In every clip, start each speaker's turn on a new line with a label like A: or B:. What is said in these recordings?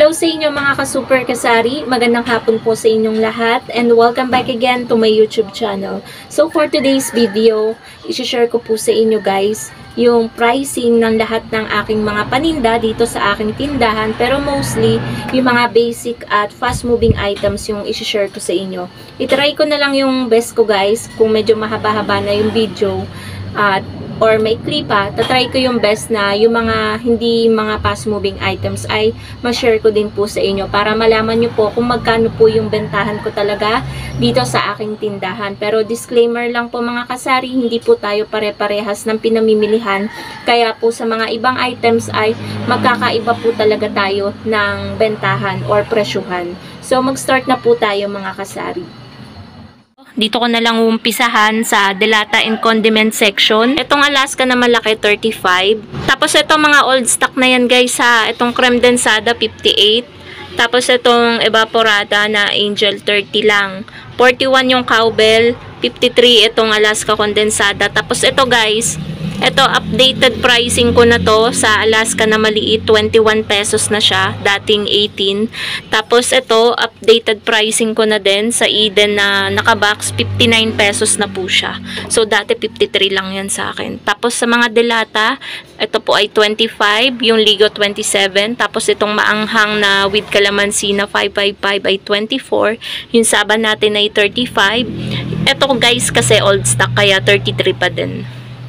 A: Hello sa inyo mga ka-super kasari, magandang hapon po sa inyong lahat and welcome back again to my YouTube channel. So for today's video, i-share ko po sa inyo guys yung pricing ng lahat ng aking mga paninda dito sa aking tindahan, pero mostly yung mga basic at fast moving items yung i-share ko sa inyo. I-try ko na lang yung best ko guys, kung medyo mahaba-haba na yung video or may clip tatry ko yung best na yung mga hindi mga fast moving items ay ma-share ko din po sa inyo para malaman nyo po kung magkano po yung bentahan ko talaga dito sa aking tindahan. Pero disclaimer lang po mga kasari, hindi po tayo pare-parehas ng pinamimilihan, kaya po sa mga ibang items ay magkakaiba po talaga tayo ng bentahan or presyuhan. So mag-start na po tayo mga kasari. Dito ko na lang umpisahan sa Delata and Condiment section. Itong Alaska na malaki, 35. Tapos itong mga old stock na yan guys ha. Itong creme densada, 58. Tapos itong evaporada na Angel, 30 lang. 41 yung cowbell, 53 itong Alaska condensada. Tapos ito guys, ito updated pricing ko na to sa Alaska na maliit, 21 pesos na siya, dating 18. Tapos ito updated pricing ko na din sa Eden na nakabox, 59 pesos na po siya. So dati 53 lang yan sa akin. Tapos sa mga delata, ito po ay 25, yung Ligo 27, tapos itong maanghang na with calamansi na 555 ay 24, yung Saba natin ay 35. Ito guys kasi old stock kaya 33 pa din.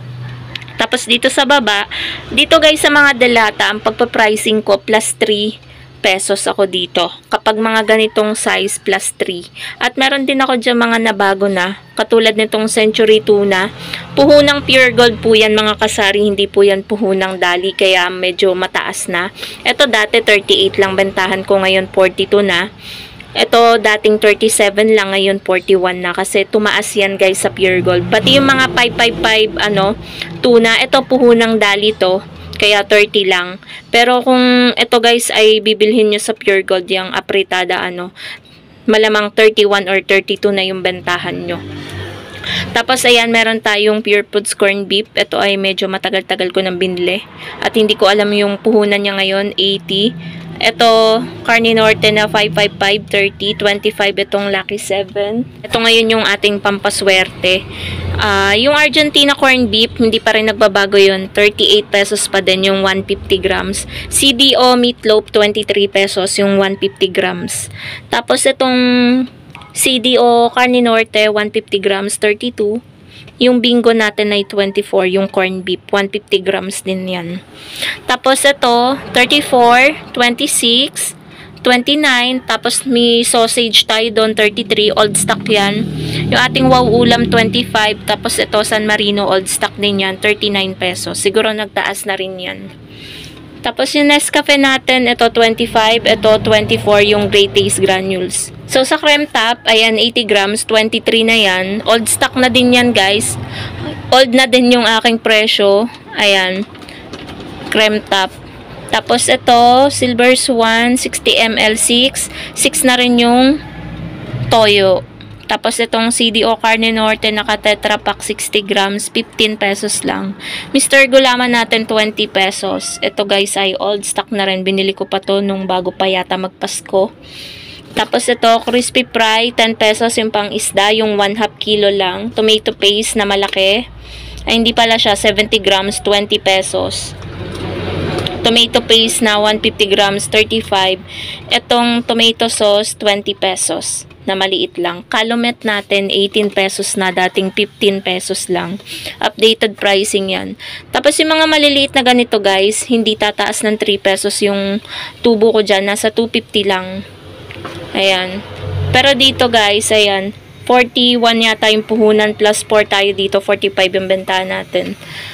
A: Tapos dito sa baba, dito guys sa mga delata, ang pagpa-pricing ko plus 3 pesos ako dito. Kapag mga ganitong size plus 3. At meron din ako dyan mga nabago na, katulad nitong Century Tuna. Puhunang pure gold po yan mga kasari, hindi po yan puhunang dali, kaya medyo mataas na. Ito dati 38 lang bentahan ko, ngayon 42 na. Ito dating 37 lang, ngayon 41 na kasi tumaas yan guys sa pure gold. Pati yung mga 555 tuna, ito puhunang dali to, kaya 30 lang. Pero kung ito guys ay bibilhin nyo sa pure gold, yung apritada malamang 31 or 32 na yung bentahan nyo. Tapos ayan, meron tayong Pure Foods corned beef. Ito ay medyo matagal-tagal ko nang binili at hindi ko alam yung puhunan niya ngayon, 80. Ito, Carne Norte na 555, 30, 25 itong Lucky 7. Ito ngayon yung ating pampaswerte. Yung Argentina corned beef, hindi pa rin nagbabago yun. 38 pesos pa din yung 150 grams. CDO meatloaf, 23 pesos yung 150 grams. Tapos itong CDO Carne Norte, 150 grams, 32. Yung bingo natin ay 24, yung corned beef, 150 grams din yan. Tapos ito, 34, 26, 29, tapos may sausage tayo doon, 33, old stock yan. Yung ating wow ulam, 25, tapos ito San Marino, old stock din yan, 39 pesos. Siguro nagtaas na rin yan. Tapos yung Nescafe natin, ito 25, ito 24 yung Great Taste Granules. So sa creme top, ayan 80 grams, 23 na yan. Old stock na din yan guys. Old na din yung aking presyo. Ayan, creme top. Tapos ito, Silver Swan, 60 ml 6. 6 na rin yung toyo. Tapos itong CDO Carne Norte naka Tetra Pak 60 grams, 15 pesos lang. Mr. Gulaman natin 20 pesos. Ito guys ay old stock na rin. Binili ko pa to nung bago pa yata magpasko. Tapos ito crispy fry, 10 pesos yung pang isda, yung 1/2 kilo lang. Tomato paste na malaki. Ay hindi pala siya, 70 grams, 20 pesos. Tomato paste na 150 grams, 35. Itong tomato sauce, 20 pesos. Na maliit lang. Calumet natin 18 pesos na, dating 15 pesos lang. Updated pricing yan. Tapos yung mga maliliit na ganito guys, hindi tataas ng 3 pesos yung tubo ko dyan, nasa 250 lang. Ayan. Pero dito guys, ayan, 41 yata yung puhunan, plus 4 tayo dito, 45 yung bentahan natin.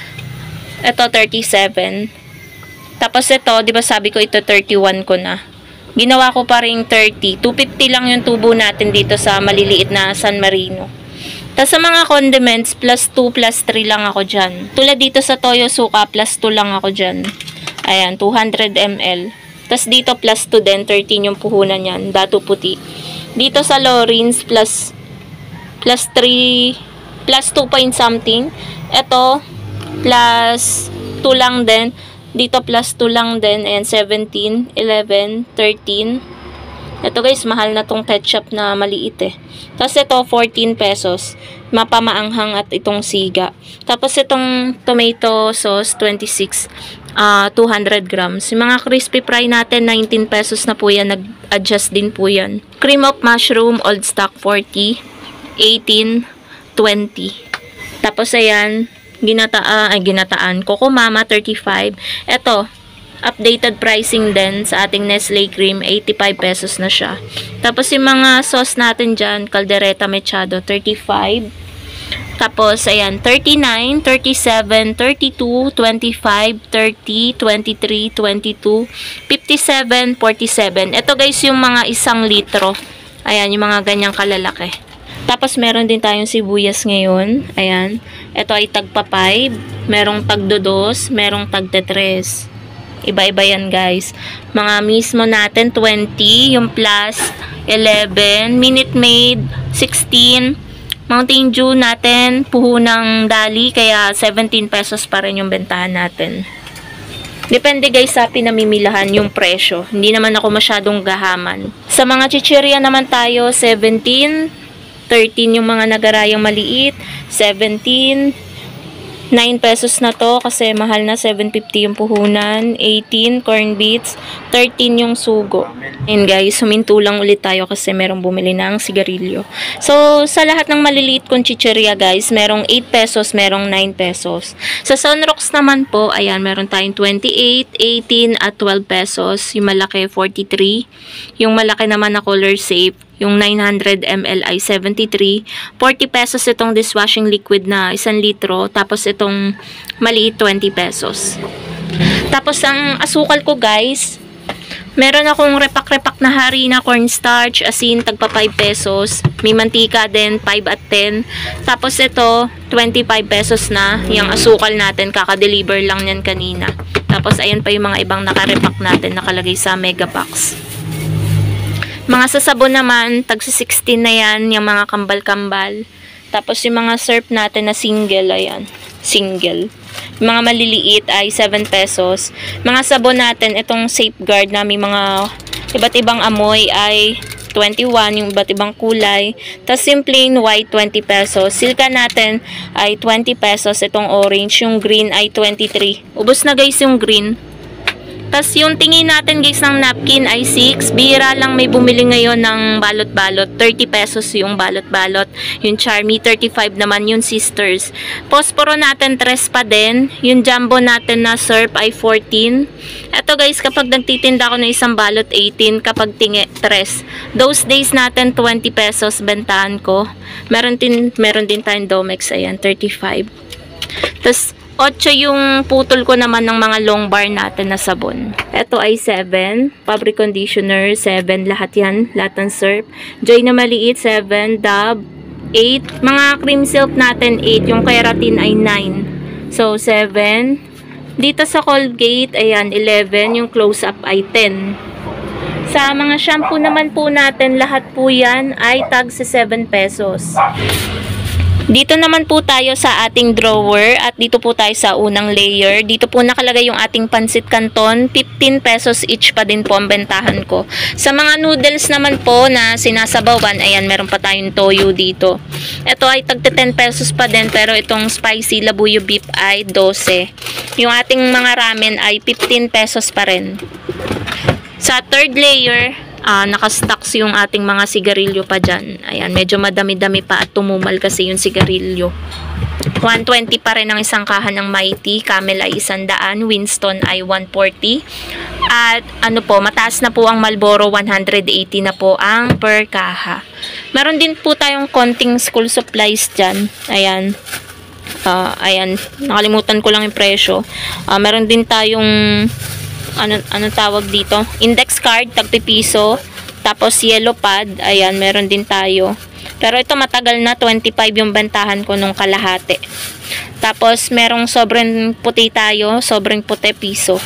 A: Ito 37. Tapos ito, di ba sabi ko ito 31 ko na. Ginawa ko pa rin 30. 250 lang yung tubo natin dito sa maliliit na San Marino. Tapos sa mga condiments, plus 2, plus 3 lang ako dyan. Tulad dito sa Toyo Suka, plus 2 lang ako dyan. Ayan, 200 ml. Tapos dito plus 2 din, 13 yung puhunan yan. Dato puti. Dito sa Lorins, plus 3, plus 2 point something. Ito, plus 2 lang din. Dito plus 2 lang din. And 17, 11, 13. Ito guys, mahal na tong ketchup na maliit eh. Tapos ito, 14 pesos. Mapamaanghang at itong siga. Tapos itong tomato sauce, 26. 200 grams. Yung mga crispy fry natin, 19 pesos na po yan. Nag-adjust din po yan. Cream of mushroom, old stock, 40. 18, 20. Tapos ayan, ginataan. Coco Mama, 35. Ito, updated pricing din sa ating Nestle cream, 85 pesos na siya. Tapos yung mga sauce natin dyan, Caldereta Mechado, 35. Tapos, ayan, 39, 37, 32, 25, 30, 23, 22, 57, 47. Ito guys, yung mga 1 litro. Ayan, yung mga ganyang kalalaki. Tapos, meron din tayong sibuyas ngayon. Ayan. Ito ay tagpa 5. Merong tagdo 2. Merong tagta 3. Iba-iba yan guys. Mga mismo natin, 20. Yung plus, 11. Minute Maid, 16. Mountain Dew natin, puhunang dali, kaya 17 pesos pa rin yung bentahan natin. Depende guys sa pinamimilahan yung presyo. Hindi naman ako masyadong gahaman. Sa mga chichirya naman tayo, 17, 13 yung mga nagarayang maliit, 17, 9 pesos na to kasi mahal na, 7.50 yung puhunan, 18 corn beets, 13 yung sugo. And guys, huminto lang ulit tayo kasi merong bumili ng sigarilyo. So, sa lahat ng maliliit kong chichirya guys, merong 8 pesos, merong 9 pesos. Sa Sunrocks naman po, ayan, meron tayong 28, 18 at 12 pesos. Yung malaki, 43. Yung malaki naman na color safe, yung 900 ml ay 73. 40 pesos itong dishwashing liquid na 1 litro. Tapos itong maliit, 20 pesos. Tapos ang asukal ko guys, meron akong repak-repak na harina, cornstarch, asin, tagpa 5 pesos. May mantika din, 5 at 10. Tapos ito, 25 pesos na. Yung asukal natin, kaka-deliver lang yan kanina. Tapos ayan pa yung mga ibang nakarepak natin, nakalagay sa mega box. Mga sasabon naman, tagsi 16 na yan, yung mga kambal-kambal. Tapos yung mga syrup natin na single, ayan, single. Yung mga maliliit ay 7 pesos. Mga sabon natin, itong Safeguard na may mga iba't ibang amoy ay 21, yung iba't ibang kulay. Tapos yung plain white, 20 pesos. Silka natin ay 20 pesos. Itong orange, yung green ay 23. Ubos na guys yung green. Tapos yung tingin natin guys ng napkin ay 6. Bihira lang may bumili ngayon ng balot-balot. 30 pesos yung balot-balot. Yung Charmy, 35 naman yung Sisters. Posporo natin, 3 pa din. Yung jumbo natin na syrup ay 14. Ito guys, kapag nagtitinda ako ng isang balot, 18. Kapag tingi, 3. Those days natin, 20 pesos bentahan ko. Meron din tayong Domex, ayan, 35. Tapos, 8 yung putol ko naman ng mga long bar natin na sabon. Ito ay 7. Fabric conditioner, 7. Lahat yan. Lahat ng syrup. Joy na maliit, 7. Dove, 8. Mga cream silk natin, 8. Yung keratin ay 9. So, 7. Dito sa Colgate, ayan, 11. Yung close-up ay 10. Sa mga shampoo naman po natin, lahat po yan ay tag sa 7 pesos. Dito naman po tayo sa ating drawer at dito po tayo sa unang layer. Dito po nakalagay yung ating pansit canton. 15 pesos each pa din po ang bentahan ko. Sa mga noodles naman po na sinasabawan, ayan, meron pa tayong toyo dito. Ito ay tagte 10 pesos pa din, pero itong spicy labuyo beef ay 12. Yung ating mga ramen ay 15 pesos pa rin. Sa third layer, nakastocks yung ating mga sigarilyo pa dyan. Ayan, medyo madami-dami pa at tumumal kasi yung sigarilyo. 120 pa rin ang isang kahan ng Mighty. Camel ay 100. Winston ay 140. At ano po, mataas na po ang Marlboro, 180 na po ang per kaha. Meron din po tayong konting school supplies dyan. Ayan. Ayan, nakalimutan ko lang yung presyo. Meron din tayong ano tawag dito? Index card, tagpipiso. Tapos yellow pad, ayan, meron din tayo. Pero ito matagal na, 25 yung bentahan ko nung kalahati. Tapos merong sobrang puti tayo, sobrang puti piso.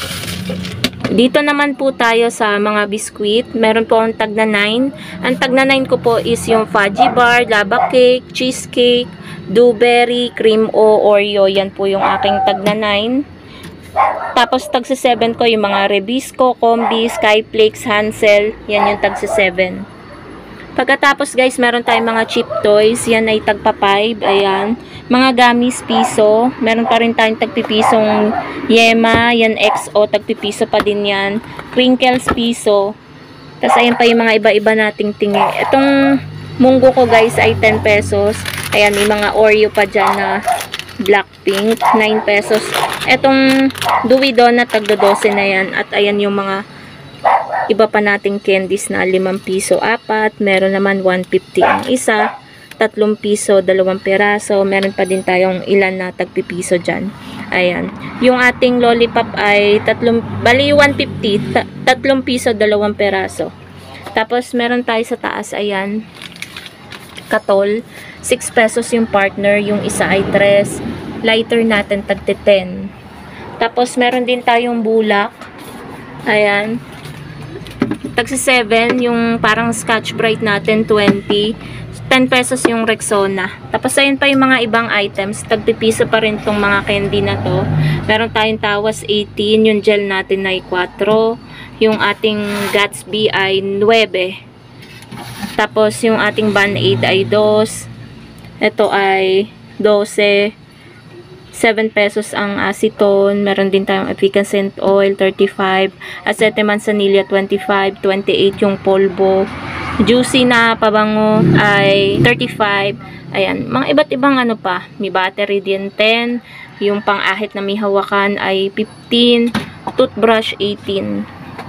A: Dito naman po tayo sa mga biskuit. Meron po ang tag na 9. Ang tag na 9 ko po is yung fudgy bar, lava cake, cheesecake, blueberry, cream o Oreo. Yan po yung aking tag na 9. Tapos tagsa 7 ko yung mga Rebisco, Combi, Skyflakes, Hansel. Yan yung tagsa 7. Pagkatapos guys, meron tayong mga cheap toys. Yan ay tagpa 5. Ayan. Mga gummies, piso. Meron pa rin tayong tagpipisong Yema. Yan XO, tagpipiso pa din yan. Crinkles, piso. Tapos ayan pa yung mga iba-iba nating tingi. Itong munggo ko guys ay 10 pesos. Ayan, may mga Oreo pa dyan na Blackpink. 9 pesos. Itong Dewy Donut, tagdo 12 na yan. At ayan yung mga iba pa nating candies na 5 piso 4. Meron naman 150 ang isa. 3 piso, 2 peraso. Meron pa din tayong ilan na tagpipiso dyan. Ayan. Yung ating lollipop ay bali 150. 3 piso, 2 peraso. Tapos meron tayo sa taas. Ayan. Katol. 6 pesos yung partner. Yung isa ay 3. Lighter natin tagti 10. Tapos meron din tayong bulak. Ayan. Tagsi 7, yung parang Scotch Brite natin, 20. 10 pesos yung Rexona. Tapos ayun pa yung mga ibang items. Tagpipiso pa rin tong mga candy na to. Meron tayong tawas 18. Yung gel natin ay 4. Yung ating Gatsby ay 9. Tapos yung ating Band-Aid ay 2. Ito ay 12. 7 pesos ang acetone. Meron din tayong efficacent oil, 35. Acetate manzanilla, 25. 28 yung polvo. Juicy na pabango ay 35. Ayan, mga iba't ibang ano pa. May battery din 10. Yung pang-ahit na may hawakan ay 15. Toothbrush 18.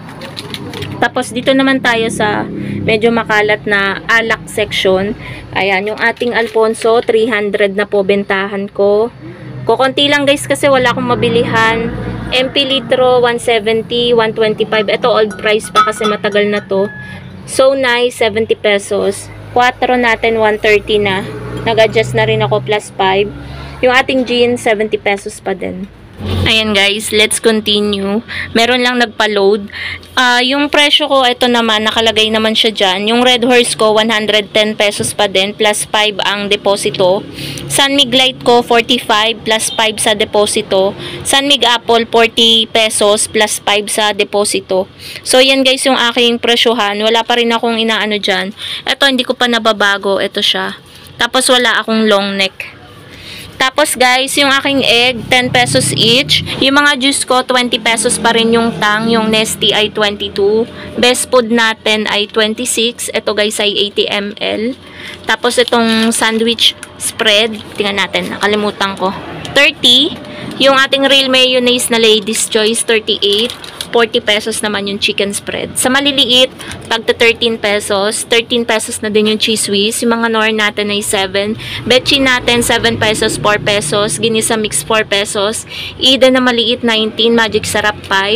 A: Tapos dito naman tayo sa medyo makalat na alak section. Ayan, yung ating Alfonso, 300 na po bentahan ko. Kukunti lang guys kasi wala akong mabilihan. MP litro, 170, 125. Ito old price pa kasi matagal na to. So nice, 70 pesos. 4 natin, 130 na. Nag-adjust na rin ako plus 5. Yung ating jeans, 70 pesos pa din. Ayan guys, let's continue. Meron lang nagpa-load. Yung presyo ko, ito naman, nakalagay naman siya dyan. Yung Red Horse ko, 110 pesos pa din, plus 5 ang deposito. Sunmig Light ko, 45 plus 5 sa deposito. Sunmig Apple, 40 pesos plus 5 sa deposito. So, yan guys yung aking presyohan. Wala pa rin akong inaano dyan. Ito, hindi ko pa nababago. Ito siya. Tapos, wala akong long neck. Tapos guys, yung aking egg, 10 pesos each. Yung mga juice ko, 20 pesos pa rin yung tang. Yung Nesty ay 22. Best food natin ay 26. Ito guys ay 80 ml. Tapos itong sandwich spread, tingnan natin, nakalimutan ko. 30. Yung ating real mayonnaise na Ladies Choice, 38. 40 pesos naman yung chicken spread. Sa maliliit, pagta 13 pesos. 13 pesos na din yung cheese whiz. Yung mga nor natin ay 7. Betchin natin, 7 pesos, 4 pesos. Ginisa mix, 4 pesos. Ida na maliit, 19. Magic sarap,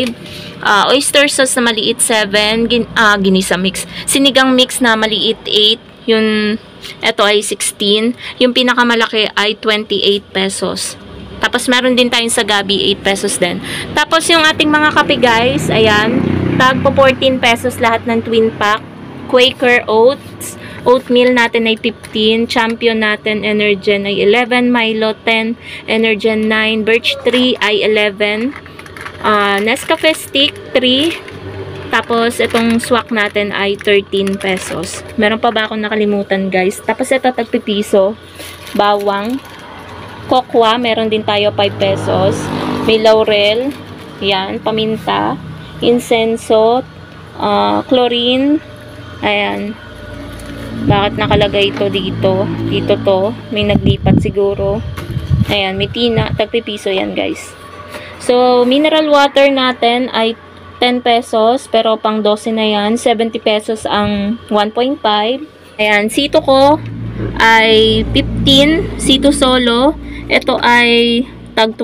A: 5. Oyster sauce na maliit, 7. Ginisa mix. Sinigang mix na maliit, 8. Yung, ito ay 16. Yung pinakamalaki ay 28 pesos. Tapos, meron din tayong sa Gabi, 8 pesos din. Tapos, yung ating mga kape, guys, ayan, tag po 14 pesos lahat ng twin pack. Quaker Oats, oatmeal natin ay 15. Champion natin, Energen ay 11. Milo, 10. Energen, 9. Birch 3 ay 11. Nescafe Stick, 3. Tapos, itong swak natin ay 13 pesos. Meron pa ba akong nakalimutan, guys? Tapos, ito, tagpipiso. Bawang. Kokwa, meron din tayo 5 pesos. May laurel, yan, paminta, insenso, chlorine, ayan. Bakit nakalagay ito dito? Dito to, may naglipat siguro. Ayan, may tina, tagpipiso yan guys. So, mineral water natin ay 10 pesos, pero pang 12 na yan. 70 pesos ang 1.5. Ayan, sito ko ay 15, sito solo. Ito ay tag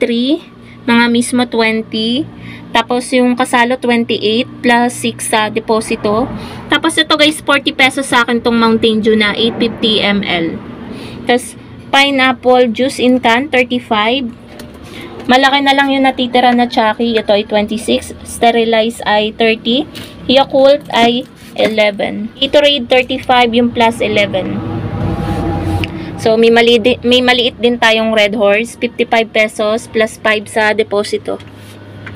A: 23, mga mismo 20. Tapos yung kasalo 28 plus 6 sa deposito. Tapos ito guys, 40 pesos sa akin tong Mountain Dew na 850 ml. Tapos pineapple juice in can, 35. Malaki na lang yung natitira na Chucky. Ito ay 26. Sterilize ay 30. Yakult ay 11. Gatorade 35, yung plus 11. So, may maliit din tayong Red Horse. 55 pesos plus 5 sa deposito.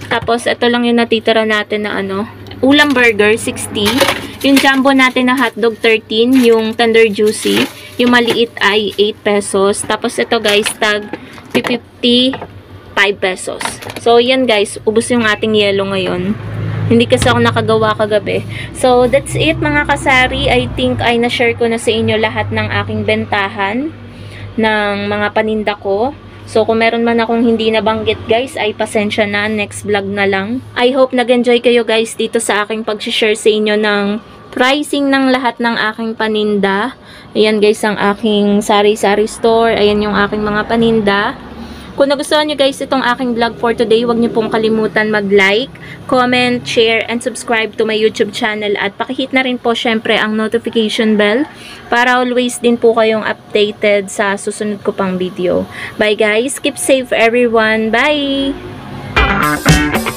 A: Tapos, ito lang yung natitira natin na ulam burger, 60. Yung jumbo natin na hotdog, 13. Yung tender juicy. Yung maliit ay 8 pesos. Tapos, ito guys, tag 55 pesos. So, yan guys, ubos yung ating yelo ngayon. Hindi kasi ako nakagawa kagabi. So, that's it mga kasari. I think ay na-share ko na sa inyo lahat ng aking bentahan ng mga paninda ko. So, kung meron man akong hindi nabanggit guys, ay pasensya na. Next vlog na lang. I hope nag-enjoy kayo guys dito sa aking pag-share sa inyo ng pricing ng lahat ng aking paninda. Ayan guys ang aking sari-sari store. Ayan yung aking mga paninda. Kung nagustuhan nyo guys itong aking vlog for today, huwag nyo pong kalimutan mag-like, comment, share, and subscribe to my YouTube channel. At pakihit na rin po syempre ang notification bell para always din po kayong updated sa susunod ko pang video. Bye guys! Keep safe everyone! Bye!